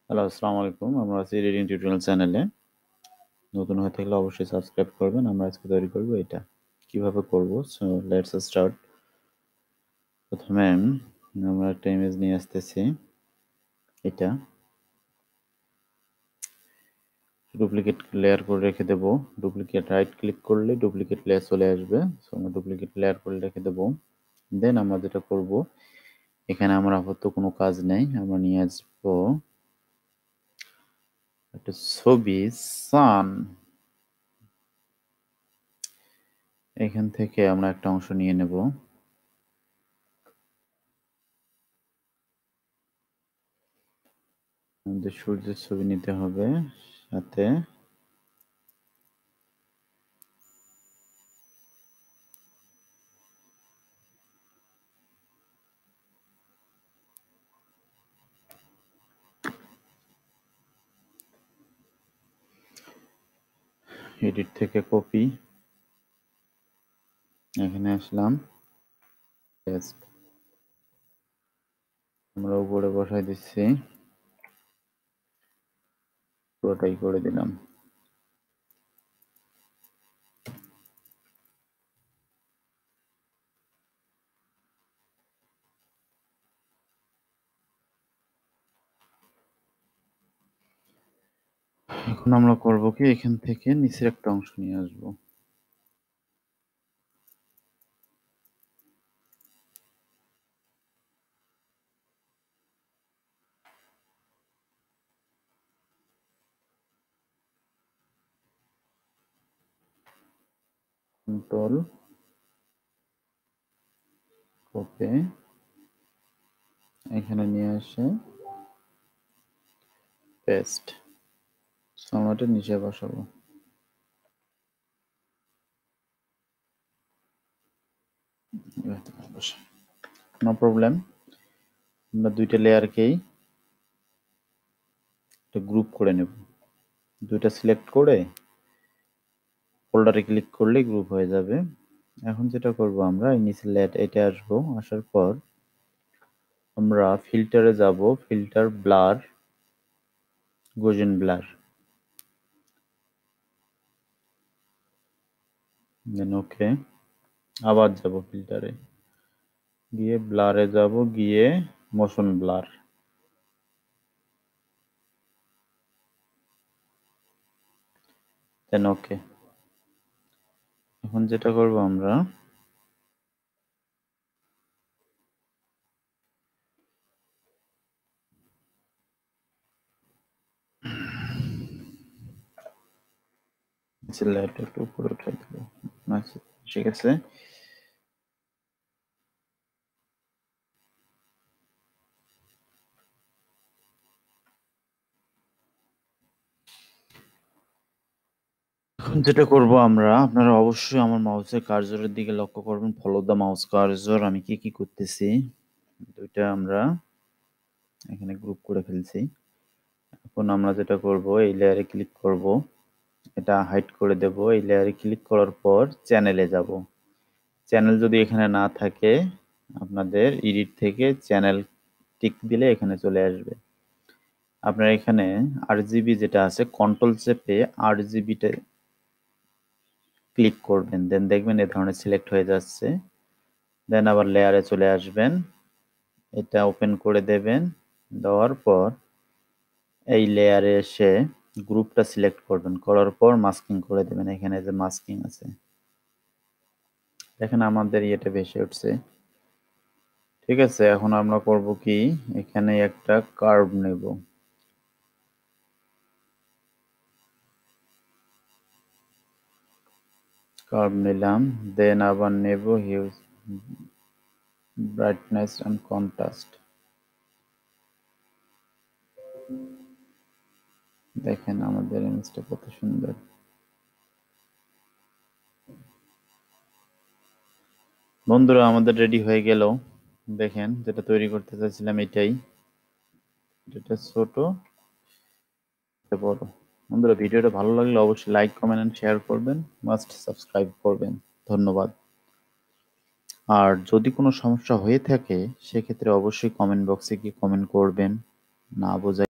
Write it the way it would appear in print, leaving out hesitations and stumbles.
Hello, আসসালামু আলাইকুম। আমরা আছি রিডিং টিউটোরিয়াল চ্যানেলে। নতুন হয়ে থাকলে অবশ্যই সাবস্ক্রাইব করবেন। আমরা আজকে তৈরি করব এটা। কিভাবে করব? So let's start. প্রথমে আমরা একটা ইমেজ নিয়ে আসতেছি। এটা ডুপ্লিকেট লেয়ার করে রেখে দেব। ডুপ্লিকেট রাইট ক্লিক করলে ডুপ্লিকেট লেয়ার চলে আসবে। সো আমরা ডুপ্লিকেট লেয়ার করে রেখে দেব। দেন আমরা যেটা করব, এখানে আমার আপাতত কোনো কাজ নেই। আমরা নিয়ে আসবো একটা ছবি সান। এখান থেকে আমরা একটা অংশ নিয়ে নেব। আমাদের সূর্যের ছবি নিতে হবে, সাথে এডিট থেকে কপি, এখানে আসলাম, পেস্ট। আমরা উপরে বসাই দিচ্ছি, পুরোটাই করে দিলাম। এখন আমরা করব কি, এখান থেকে নিচের একটা অংশ নিয়ে আসব। কন্ট্রোল কপি, এখানে নিয়ে আসে পেস্ট। আমরা নিচে বসাবো। No problem. আমরা দুইটা লেয়ারকেই একটা গ্রুপ করে নেব। দুইটা সিলেক্ট করে ফোল্ডারে ক্লিক করলে গ্রুপ হয়ে যাবে। এখন যেটা করব, আমরা এই নিচে লেয়ার এটা আসবো। আসার পর আমরা ফিল্টারে যাব, filter blur, gaussian blur, then okay. আবার যাব ফিল্টারে, গিয়ে ব্লারে যাব, গিয়ে মোশন ব্লার, দেন ওকে। এখন যেটা করব, আমরা লাইটটা একটু উপরে উঠাই দেবো। আচ্ছা, ঠিক আছে। এখন যেটা করব, আমরা আপনারা অবশ্যই আমার মাউসের কার্সরের দিকে লক্ষ্য করবেন। Follow the mouse cursor. আমি কি করতেছি, দুইটা আমরা এখানে গ্রুপ করে ফেলছি। এখন আমরা যেটা করব, এই লেয়ারে ক্লিক করব, এটা হাইড করে দেব। এই লেয়ারে ক্লিক করার পর চ্যানেলে যাব। চ্যানেল যদি এখানে না থাকে, আপনাদের এডিট থেকে চ্যানেল টিক দিলে এখানে চলে আসবে। আপনার এখানে আরজিবি যেটা আছে, কন্ট্রোল চেপে আরজিবিতে ক্লিক করবেন, দেন দেখবেন এই ধরনের সিলেক্ট হয়ে যাচ্ছে। দেন আবার লেয়ারে চলে আসবেন, এটা ওপেন করে দেবেন। দেওয়ার পর এই লেয়ারে এসে গ্রুপটা সিলেক্ট করবেন, করার পর মাস্কিং করে দেবেন। এখানে যে মাস্কিং আছে, দেখেন আমাদের ইয়েটা ভেসে উঠছে। ঠিক আছে, এখন আমরা করব কি, এখানে একটা কার্ভ নেব। কার্ভ নিলাম, দেন আবার নেব হিউজ, ব্রাইটনেস এন্ড কন্ট্রাস্ট। দেখেন আমাদের ইমেজটা কত সুন্দর। বন্ধুরা, আমাদের রেডি হয়ে গেল। দেখেন, যেটা তৈরি করতে চাইছিলাম এটাই। এটা ছোট, এটা বড়। বন্ধুরা, ভিডিওটা ভালো লাগলে অবশ্যই লাইক, কমেন্ট এন্ড শেয়ার করবেন। মাস্ট সাবস্ক্রাইব করবেন। ধন্যবাদ। আর যদি কোনো সমস্যা হয়ে থাকে, সেক্ষেত্রে অবশ্যই কমেন্ট বক্সে গিয়ে কমেন্ট করবেন। না বোঝা